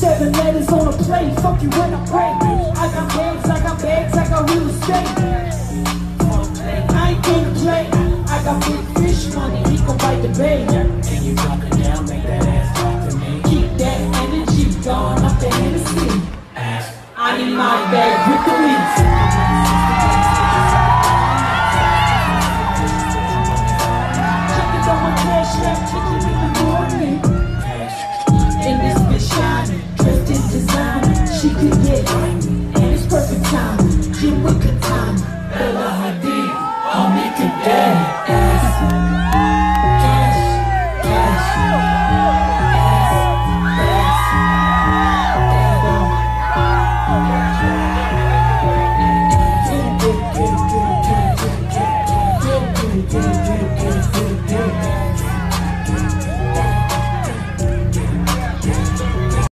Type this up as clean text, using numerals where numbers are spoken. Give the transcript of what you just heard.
7 letters on a plate, fuck you when I pray. I got bags, I got bags, I got real estate. I ain't gonna play. I got big fish money, he gon' bite the bait. Can you drop it down, make that ass talk to me? Keep that energy going up the Hennessy. Ass. I need my bag with the leads.